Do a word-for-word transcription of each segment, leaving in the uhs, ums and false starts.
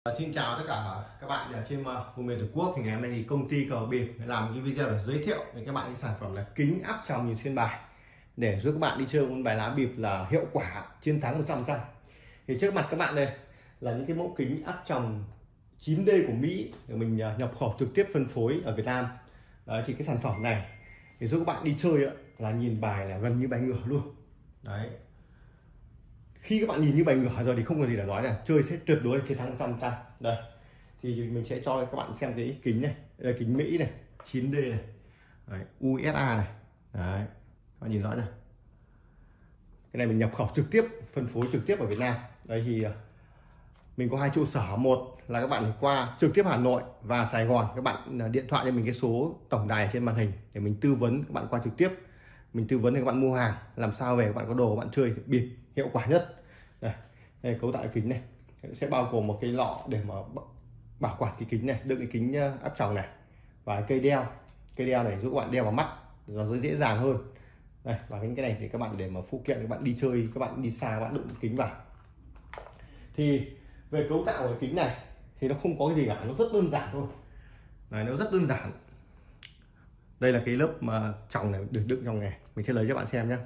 À, xin chào tất cả các bạn ở trên uh, vùng miền Tổ quốc. Thì ngày hôm nay thì công ty Cờ Bịp làm cái video để giới thiệu với các bạn cái sản phẩm là kính áp tròng nhìn xuyên bài để giúp các bạn đi chơi môn bài lá bịp là hiệu quả chiến thắng một trăm phần trăm. Thì trước mặt các bạn đây là những cái mẫu kính áp tròng chín D của Mỹ để mình uh, nhập khẩu trực tiếp phân phối ở Việt Nam. Đấy, thì cái sản phẩm này thì giúp các bạn đi chơi là nhìn bài là gần như bài ngửa luôn. Đấy, khi các bạn nhìn như bài ngửa rồi thì không còn gì để nói, là chơi sẽ tuyệt đối là chiến thắng một trăm phần trăm. Đây thì mình sẽ cho các bạn xem cái kính này. Đây là kính Mỹ này, chín D này. Đấy, u ét a này. Đấy, các bạn nhìn rõ chưa? Cái này mình nhập khẩu trực tiếp, phân phối trực tiếp ở Việt Nam. Đây thì mình có hai trụ sở, một là các bạn qua trực tiếp Hà Nội và Sài Gòn, các bạn điện thoại cho mình cái số tổng đài trên màn hình để mình tư vấn các bạn qua trực tiếp. Mình tư vấn để các bạn mua hàng làm sao về các bạn có đồ các bạn chơi bịp hiệu quả nhất. Đây, đây cấu tạo cái kính này sẽ bao gồm một cái lọ để mà bảo quản cái kính này, đựng cái kính áp tròng này, và cây đeo cây đeo này giúp các bạn đeo vào mắt nó sẽ dễ dàng hơn. Đây, và cái cái này thì các bạn để mà phụ kiện các bạn đi chơi, các bạn đi xa các bạn đựng kính vào. Thì về cấu tạo của kính này thì nó không có cái gì cả, nó rất đơn giản thôi. Này, nó rất đơn giản. Đây là cái lớp mà tròng này được đựng trong này, mình sẽ lấy cho bạn xem nhé.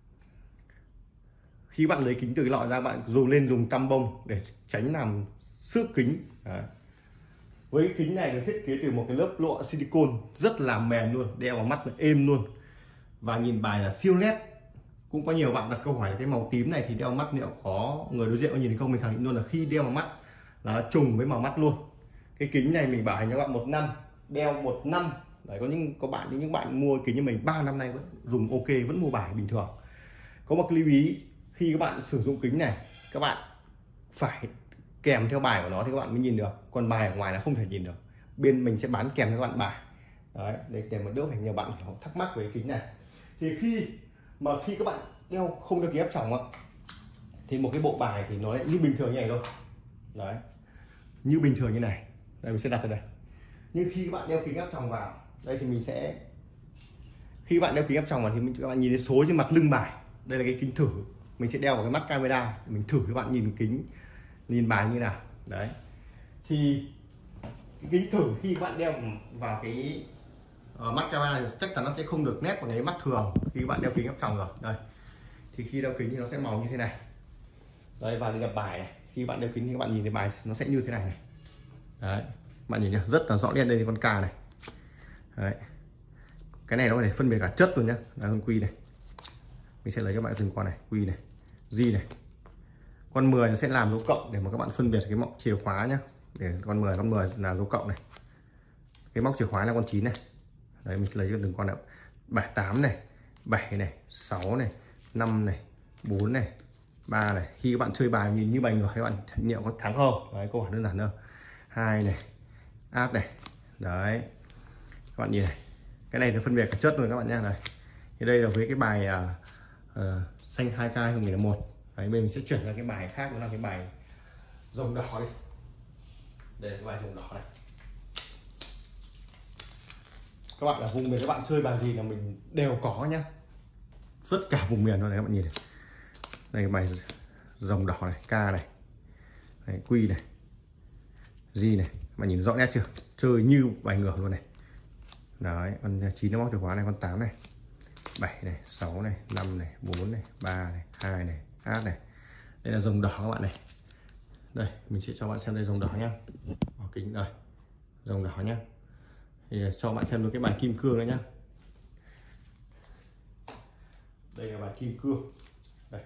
Khi bạn lấy kính từ cái lọ ra, bạn dùng lên dùng tăm bông để tránh làm xước kính. Đấy. Với cái kính này được thiết kế từ một cái lớp lụa silicon rất là mềm luôn, đeo vào mắt êm luôn, và nhìn bài là siêu nét. Cũng có nhiều bạn đặt câu hỏi là cái màu tím này thì đeo mắt liệu có người đối diện có nhìn không? Mình khẳng định luôn là khi đeo vào mắt là trùng với màu mắt luôn. Cái kính này mình bảo hành cho bạn một năm, đeo một năm. Đấy, có những có bạn những bạn mua kính như mình ba năm nay vẫn dùng ok, vẫn mua bài bình thường. Có một lưu ý, khi các bạn sử dụng kính này các bạn phải kèm theo bài của nó thì các bạn mới nhìn được, còn bài ở ngoài là không thể nhìn được. Bên mình sẽ bán kèm cho các bạn bài. Đấy, để, để mà đỡ phải nhiều bạn thắc mắc về cái kính này. Thì khi mà khi các bạn đeo không đeo kính áp tròng thì một cái bộ bài thì nó lại như bình thường như này thôi. Đấy, như bình thường như này. Đây, mình sẽ đặt ở đây. Nhưng khi các bạn đeo kính áp tròng vào đây thì mình sẽ, khi bạn đeo kính áp tròng vào thì mình, các bạn nhìn thấy số trên mặt lưng bài. Đây là cái kính thử, mình sẽ đeo vào cái mắt camera, mình thử các bạn nhìn kính, nhìn bài như nào. Đấy, thì cái kính thử khi các bạn đeo vào cái uh, mắt camera thì chắc chắn nó sẽ không được nét bằng cái mắt thường khi các bạn đeo kính áp tròng rồi. Đây, thì khi đeo kính thì nó sẽ màu như thế này. Đây, và nhập bài này, khi bạn đeo kính thì các bạn nhìn thấy bài nó sẽ như thế này này. Đấy, bạn nhìn nhá, rất là rõ nét. Đây là con cà này. Đấy, cái này nó có thể phân biệt cả chất luôn nhá, là con quy này. Mình sẽ lấy cho bạn từng con này, quy này, di này. Con mười nó sẽ làm dấu cộng để mà các bạn phân biệt cái móc chìa khóa nhá. Để con mười, con mười là dấu cộng này. Cái móc chìa khóa là con chín này. Đấy, mình sẽ lấy cho từng con nào. bảy, tám này, bảy này, sáu này, năm này, bốn này, ba này. Khi các bạn chơi bài nhìn như bài ngửa các bạn liệu có thắng không? Đấy, câu hỏi đơn giản thôi. hai này, áp này. Đấy, các bạn nhìn này. Cái này nó phân biệt cả chất rồi các bạn nhé. Này, thì đây là với cái bài uh, uh, xanh hai K hai không không một. Đấy, bên mình sẽ chuyển sang cái bài khác, đó là cái bài rồng đỏ đi. Đây là cái bài rồng đỏ này. Các bạn ở vùng miền các bạn chơi bài gì là mình đều có nhá, tất cả vùng miền thôi này, các bạn nhìn này. Đây cái bài rồng đỏ này, K này, đấy, quy này, di này, mà nhìn rõ nét chưa? Chơi như bài ngửa luôn này. Đấy, con chín nó móc chìa khóa này, con tám này, bảy này, sáu này, năm này, bốn này, ba này, hai này, áp này. Đây là rồng đỏ các bạn này. Đây, mình sẽ cho bạn xem đây rồng đỏ nhá. Ở kính đây. Rồng đỏ nhá. Thì cho bạn xem được cái bài kim cương đấy nhá. Đây là bài kim cương. Đây.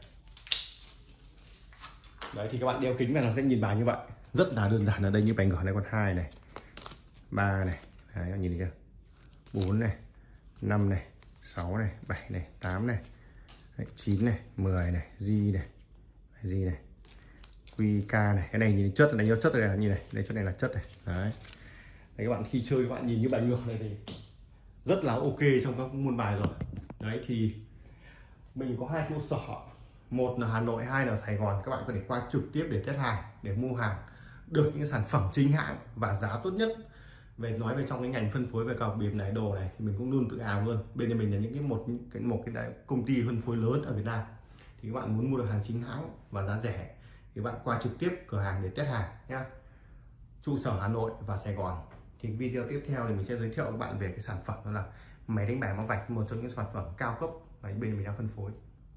Đấy, thì các bạn đeo kính vào nó sẽ nhìn bài như vậy. Rất là đơn giản. Ở đây như bài ngửa này, con hai này, ba này. Đấy, các bạn nhìn thấy chưa? bốn này, năm này, sáu này, bảy này, tám này, đấy, chín này, mười này, di này, di này, quy k này. Cái này nhìn chất này, đánh chất này, nhìn này, đây chỗ này là chất này. Đấy. Đấy, các bạn khi chơi các bạn nhìn như bài ngược này thì rất là ok trong các môn bài rồi. Đấy, thì mình có hai trụ sở, một là Hà Nội, hai là Sài Gòn. Các bạn có thể qua trực tiếp để test hàng, để mua hàng được những sản phẩm chính hãng và giá tốt nhất. Về nói về trong cái ngành phân phối về cờ bịp này, đồ này thì mình cũng luôn tự hào luôn. Bên nhà mình là những cái một cái một cái đại, công ty phân phối lớn ở Việt Nam. Thì các bạn muốn mua được hàng chính hãng và giá rẻ thì bạn qua trực tiếp cửa hàng để test hàng nhá. trụ sở Hà Nội và Sài Gòn. Thì video tiếp theo thì mình sẽ giới thiệu các bạn về cái sản phẩm đó là máy đánh bài mã vạch, một trong những sản phẩm cao cấp mà bên mình đang phân phối.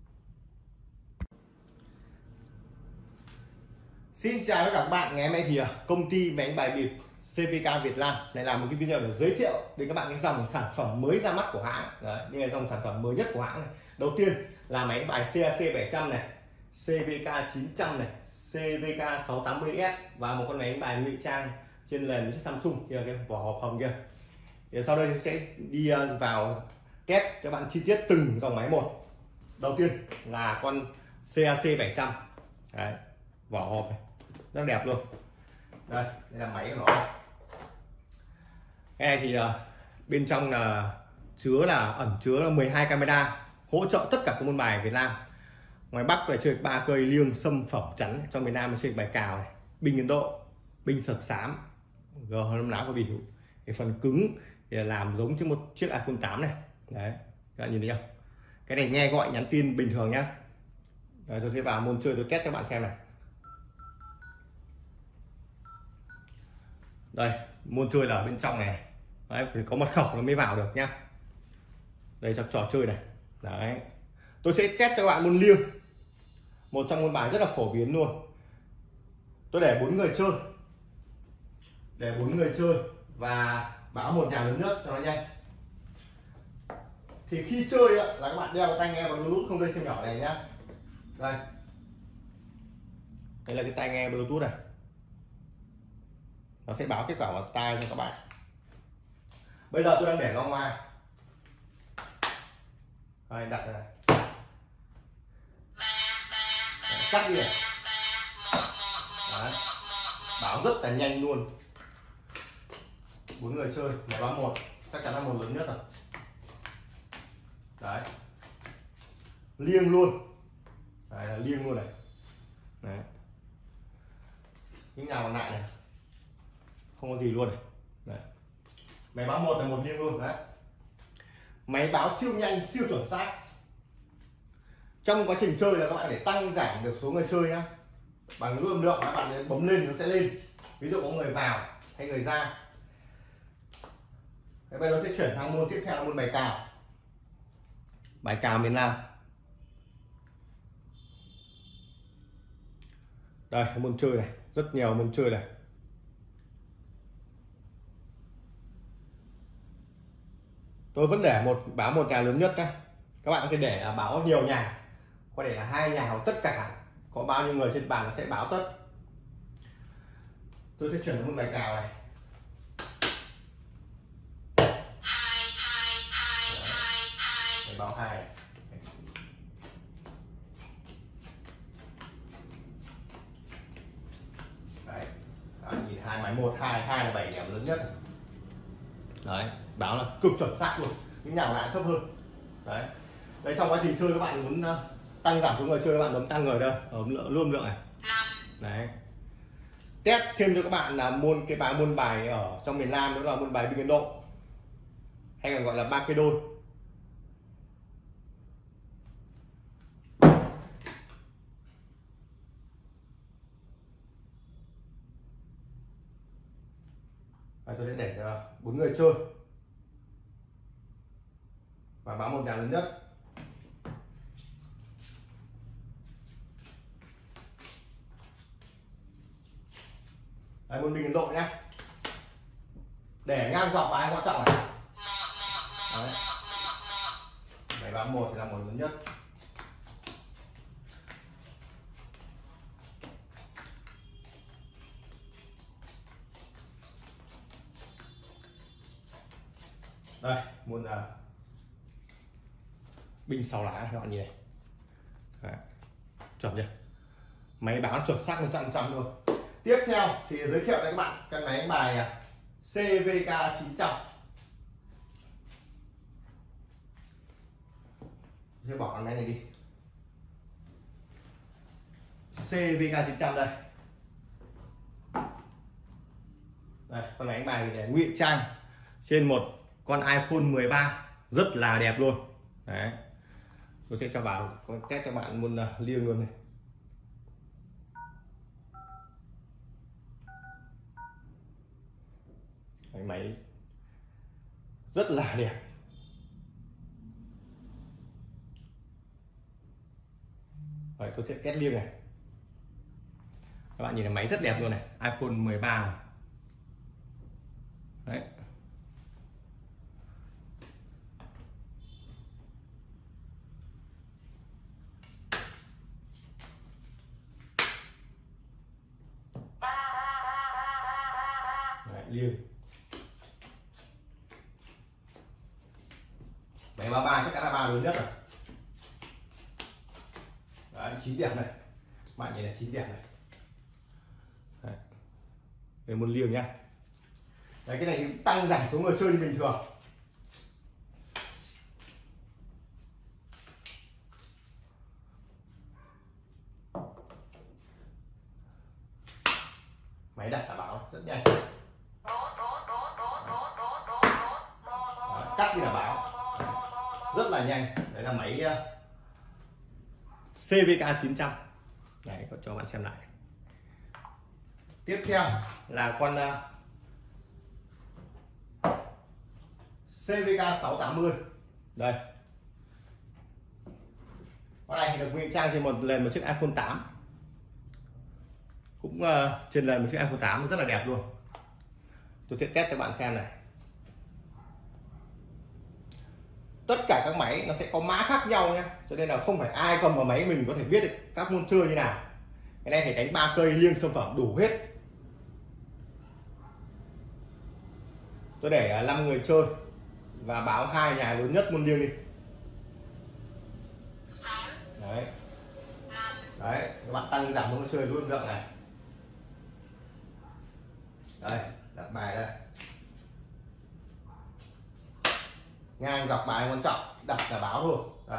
Xin chào tất cả các bạn, ngày hôm nay thì công ty máy đánh bài bịp xê vê ca Việt Nam lại làm một cái video để giới thiệu đến các bạn cái dòng sản phẩm mới ra mắt của hãng. Đấy, đây là dòng sản phẩm mới nhất của hãng này. Đầu tiên là máy đánh bài xê a xê bảy trăm này, xê vê ca chín trăm này, xê vê ca sáu tám mươi ét và một con máy đánh bài ngụy trang trên nền chiếc Samsung kia, cái vỏ hộp hồng kia. Thì sau đây sẽ đi vào test cho bạn chi tiết từng dòng máy một. Đầu tiên là con xê a xê bảy trăm. Đấy, vỏ hộp này rất đẹp luôn. Đây, đây là máy của nó. Cái này thì uh, bên trong là chứa là ẩn chứa là mười hai camera hỗ trợ tất cả các môn bài Việt Nam. Ngoài Bắc phải chơi ba cây liêng, sâm, phẩm, chắn, trong miền Nam chơi bài cào này, binh Ấn Độ, binh sập xám, g năm lá và bỉu. Cái phần cứng thì làm giống như một chiếc iPhone tám này. Đấy, các bạn nhìn thấy không? Cái này nghe gọi nhắn tin bình thường nhá. Đấy, tôi sẽ vào môn chơi tôi test cho bạn xem này. Đây, môn chơi là ở bên trong này. Đấy, phải có mật khẩu nó mới vào được nhá. Đây cho trò chơi này. Đấy, tôi sẽ test cho các bạn môn liêng, một trong môn bài rất là phổ biến luôn. Tôi để bốn người chơi, để bốn người chơi và báo một nhà lớn nhất cho nó nhanh. Thì khi chơi á, là các bạn đeo tai nghe và Bluetooth không dây siêu nhỏ này nhá. Đây, đây là cái tai nghe Bluetooth này, nó sẽ báo kết quả vào tai cho các bạn. Bây giờ tôi đang để ra ngoài. Đây, đặt này, cắt đi này. Đấy, báo rất là nhanh luôn. Bốn người chơi để báo một, chắc chắn là một lớn nhất rồi. Đấy, liêng luôn. Đấy là liêng luôn này. Đấy, những nhà còn lại này không có gì luôn này. Đấy, máy báo một là một liêng luôn. Đấy, máy báo siêu nhanh, siêu chuẩn xác. Trong quá trình chơi là các bạn để tăng giảm được số người chơi nhá. Bằng nút âm lượng các bạn bấm lên nó sẽ lên. Ví dụ có người vào hay người ra. Thế bây giờ sẽ chuyển sang môn tiếp theo là môn bài cào. Bài cào miền Nam. Đây, môn chơi này, rất nhiều môn chơi này. Tôi vẫn để một báo một nhà lớn nhất nhé. Các bạn có thể để báo nhiều nhà, có thể là hai nhà hoặc tất cả, có bao nhiêu người trên bàn nó sẽ báo tất. Tôi sẽ chuyển sang môn bài cào này. Đấy, báo hai. Đấy, đó, nhìn hai máy một, hai, hai là bảy điểm lớn nhất. Đấy, báo là cực chuẩn xác luôn, những nhà lại thấp hơn. Đấy, đây trong quá trình chơi các bạn muốn uh, tăng giảm số người chơi, các bạn bấm tăng người đây, ở luôn lượng này. Đấy, test thêm cho các bạn là môn cái bài môn bài ở trong miền Nam, đó là môn bài binh Ấn Độ, hay còn gọi là ba cây đôi. Đây, tôi sẽ để cho bốn người chơi và báo một nhà lớn nhất. Đây, môn binh Ấn Độ nhé, để ngang dọc và ai quan trọng này. Đấy, bảy báo một thì là một lớn nhất. Đây, môn uh, binh sáu lá các bạn nhìn này. Đấy, chuẩn chưa? Máy báo chuẩn xác một trăm phần trăm luôn. Tiếp theo thì giới thiệu với các bạn cái máy đánh bài xê vê ca chín trăm. Tôi bỏ con máy này đi. xê vê ca chín trăm đây. Đây, con máy đánh bài để ngụy trang trên một con iPhone mười ba rất là đẹp luôn. Đấy, tôi sẽ cho vào test cho bạn môn uh, liêng luôn này. Cái máy rất là đẹp. Đấy, tôi sẽ kết liêng này. Các bạn nhìn thấy máy rất đẹp luôn này, iPhone mười ba này. Đấy. Đấy, liêng. Máy ba ba chắc chắn là ba lớn nhất rồi. Đấy, chín điểm này. Bạn nhìn này, chín điểm này. Đấy. Đây một liêng nhá. Đấy, cái này tăng giảm số người chơi như bình thường. Máy đặt đảm bảo rất nhanh. Đấy, cắt đi đảm bảo rất là nhanh. Đấy là máy xê vê ca chín trăm. Đấy, cho bạn xem lại. Tiếp theo là con xê vê ca sáu tám mươi. Đây. Con này thì được ngụy trang trên một lần một chiếc iPhone tám. Cũng uh, trên lần một chiếc iPhone tám rất là đẹp luôn. Tôi sẽ test cho bạn xem này. Tất cả các máy nó sẽ có mã khác nhau nhé, cho nên là không phải ai cầm vào máy mình có thể biết được các môn chơi như nào. Cái này thì đánh ba cây liêng sâm phẩm đủ hết. Tôi để năm người chơi và báo hai nhà lớn nhất môn liêng đi. Đấy. Đấy, các bạn tăng giảm môn chơi luôn lượng này. Đây, đặt bài đây. Ngang dọc bài quan trọng, đặt là báo thôi. Đây.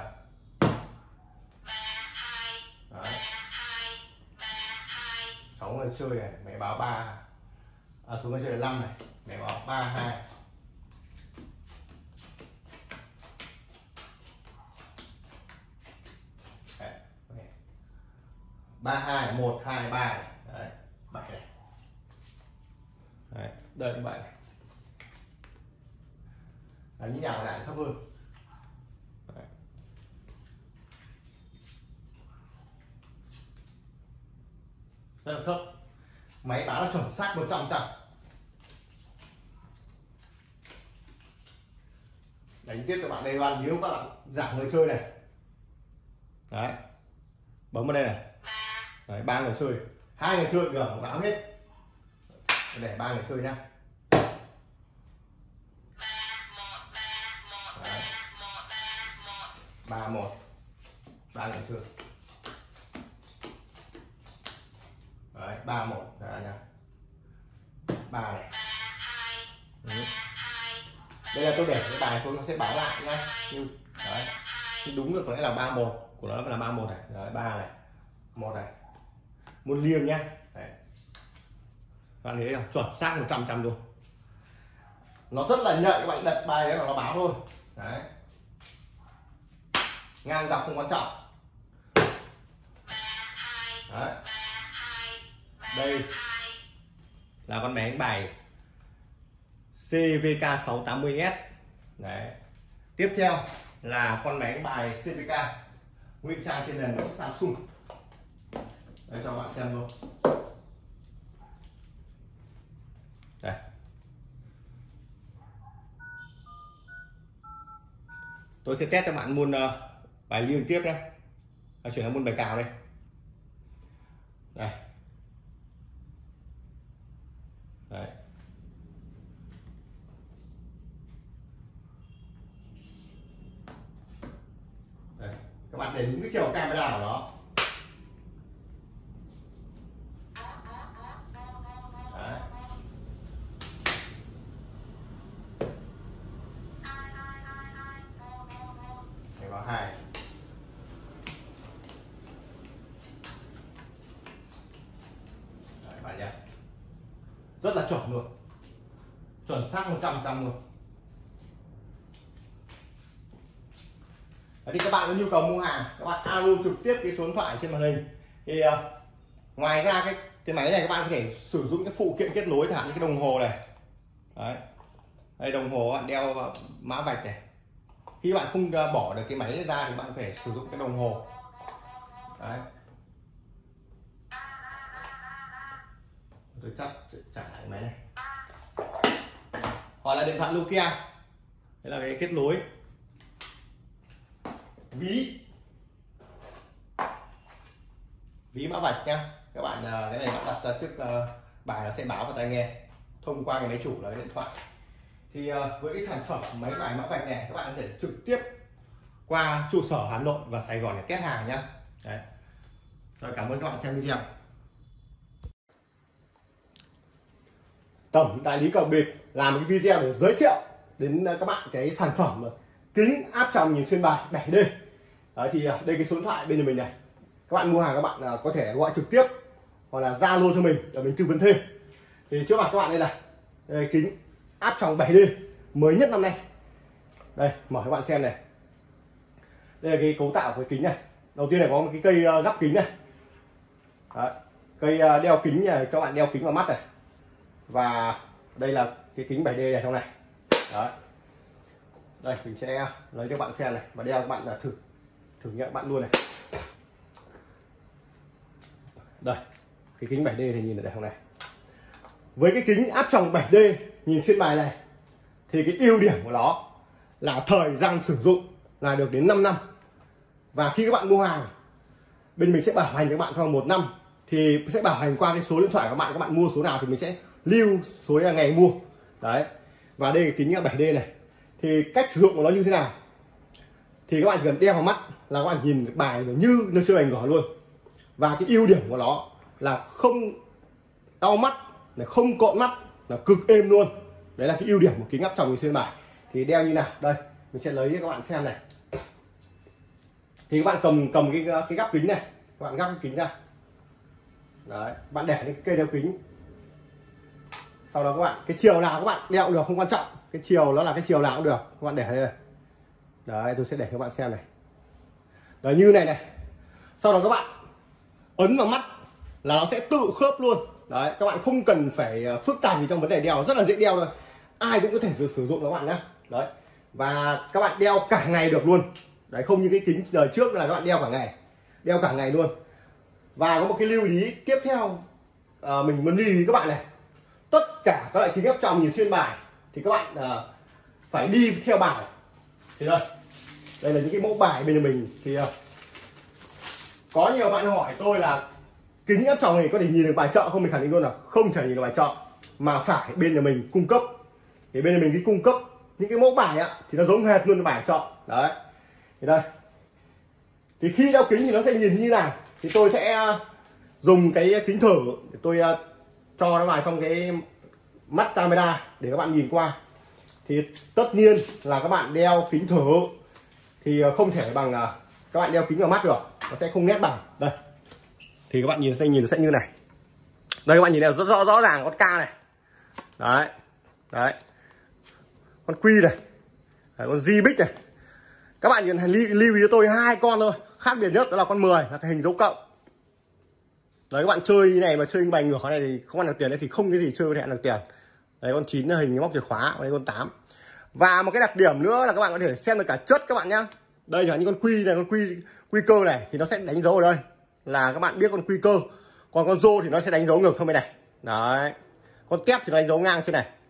Đấy. sáu người chơi này, mẹ báo ba. À, số người chơi là năm này, mẹ báo ba hai. ba hai một hai ba này. Đấy, bảy này. Đấy, đây là bảy này. Đấy, những nhà còn lại thấp hơn. Đấy. Rất là thấp. Máy báo là chuẩn xác một trăm phần trăm. Đánh tiếp các bạn đây bạn, nếu các bạn giảm người chơi này. Đấy. Bấm vào đây này. Đấy, ba người chơi, hai người chơi được báo hết. Để ba người chơi nhá. Ba một, ba người chơi. Đấy, ba một là nhá. Ba này. Ừ. Đây là tôi để cái bài xuống nó sẽ báo lại nhá. Nhưng đấy, đúng được có lẽ là ba một của nó là ba một này, đấy ba này, một này. Môn liêng nhá. Đấy. Bạn thấy không? Chuẩn xác một trăm phần trăm luôn. Nó rất là nhạy, các bạn đặt bài đấy là nó báo thôi. Đấy. Ngang dọc không quan trọng. Đấy. Đây là con máy đánh bài xê vê ca sáu tám mươi S. Đấy. Tiếp theo là con máy đánh bài xê vê ca ngụy trang trên nền của Samsung. Đây cho bạn xem luôn. Đây. Tôi sẽ test cho bạn môn uh, bài liêng tiếp nhé. À, chuyển sang môn bài cào đây. Đây. Đấy. Đây. Các bạn để đúng cái chiều camera của nó. Đấy. Đây vào hai. Đấy, bạn nhé. Rất là chuẩn luôn, chuẩn xác một trăm phần trăm luôn. Đấy, thì các bạn có nhu cầu mua hàng, các bạn alo trực tiếp cái số điện thoại trên màn hình. Thì uh, ngoài ra cái cái máy này các bạn có thể sử dụng cái phụ kiện kết nối, thẳng cái đồng hồ này. Đấy. Đây đồng hồ bạn đeo vào mã vạch này. Khi bạn không bỏ được cái máy ra thì bạn phải sử dụng cái đồng hồ. Đấy. Tôi chắc trả lại máy này. Hoặc là điện thoại Nokia. Đây là cái kết nối. Ví. Ví mã vạch nhá. Các bạn cái này bạn đặt ra trước bài nó sẽ báo vào tai nghe thông qua cái máy chủ là cái điện thoại. Thì với cái sản phẩm máy bài mã vạch này các bạn có thể trực tiếp qua trụ sở Hà Nội và Sài Gòn để kết hàng nhá. Đấy. Rồi, cảm ơn các bạn xem video. Tổng đại lý cờ bịp làm một cái video để giới thiệu đến các bạn cái sản phẩm kính áp tròng nhìn xuyên bài bảy D. Đấy, thì đây cái số điện thoại bên mình này. Các bạn mua hàng các bạn có thể gọi trực tiếp hoặc là Zalo cho mình để mình tư vấn thêm. Thì trước mặt các bạn đây là đây, kính áp tròng bảy D mới nhất năm nay. Đây, mở các bạn xem này. Đây là cái cấu tạo của cái kính này. Đầu tiên là có một cái cây gắp kính này. Đấy, cây đeo kính này cho bạn đeo kính vào mắt này. Và đây là cái kính bảy D này trong này. Đấy. Đây mình sẽ lấy cho bạn xem này và đeo các bạn là thử thử nghiệm bạn luôn này. Đây, cái kính bảy D thì nhìn ở đây không này. Với cái kính áp tròng bảy D nhìn xuyên bài này thì cái ưu điểm của nó là thời gian sử dụng là được đến năm năm. Và khi các bạn mua hàng bên mình sẽ bảo hành các bạn trong một năm, thì sẽ bảo hành qua cái số điện thoại của các bạn, các bạn mua số nào thì mình sẽ lưu số ngày mua. Đấy. Và đây là kính bảy D này. Thì cách sử dụng của nó như thế nào? Thì các bạn chỉ cần đeo vào mắt là các bạn nhìn bài như nơi siêu ảnh ngỏ luôn. Và cái ưu điểm của nó là không đau mắt, không cộn mắt, là cực êm luôn. Đấy là cái ưu điểm của kính áp tròng nhìn xuyên bài. Thì đeo như nào? Đây, mình sẽ lấy cho các bạn xem này. Thì các bạn cầm cầm cái cái gắp kính này, các bạn gắp cái kính ra. Đấy, bạn để cái cây đeo kính. Sau đó các bạn cái chiều nào các bạn đeo cũng được, không quan trọng. Cái chiều nó là cái chiều nào cũng được, các bạn để đây. Đấy, tôi sẽ để các bạn xem này. Đấy, như này này. Sau đó các bạn ấn vào mắt là nó sẽ tự khớp luôn. Đấy, các bạn không cần phải phức tạp gì trong vấn đề đeo, rất là dễ đeo thôi. Ai cũng có thể sử, sử dụng các bạn nhé. Đấy. Và các bạn đeo cả ngày được luôn. Đấy, không như cái kính đời trước là các bạn đeo cả ngày. Đeo cả ngày luôn. Và có một cái lưu ý tiếp theo à, mình muốn lưu ý các bạn này. Tất cả các loại kính áp tròng nhìn xuyên bài thì các bạn à, phải đi theo bài. Thì đây, đây là những cái mẫu bài bên mình. Thì à, có nhiều bạn hỏi tôi là kính áp tròng này có thể nhìn được bài chợ không? Mình khẳng định luôn là không thể nhìn được bài chợ, mà phải bên nhà mình cung cấp. Thì bên nhà mình cái cung cấp những cái mẫu bài á thì nó giống hệt luôn bài chợ. Đấy. Thì đây. Thì khi đeo kính thì nó sẽ nhìn như nào? Thì tôi sẽ dùng cái kính thử để tôi cho nó vào trong cái mắt camera để các bạn nhìn qua. Thì tất nhiên là các bạn đeo kính thử thì không thể bằng các bạn đeo kính vào mắt được, nó sẽ không nét bằng. Đây. Thì các bạn nhìn sẽ nhìn nó sẽ như này. Đây, các bạn nhìn này rất rõ rõ ràng con K này. Đấy. Đấy. Con Quy này. Đấy, con Di Bích này. Các bạn nhìn lưu, lưu ý cho tôi hai con thôi. Khác biệt nhất đó là con mười là cái hình dấu cộng. Đấy, các bạn chơi như này mà chơi bài ngược này thì không ăn được tiền đấy, thì không cái gì chơi có thể ăn được tiền. Đấy, con chín là hình móc chìa khóa, đây con tám. Và một cái đặc điểm nữa là các bạn có thể xem được cả chất các bạn nhá. Đây là những con Quy này, con Quy quy cơ này thì nó sẽ đánh dấu ở đây là các bạn biết con quy cơ. Còn con rô thì nó sẽ đánh dấu ngược sang bên này. Đấy. Con tép thì nó đánh dấu ngang trên này.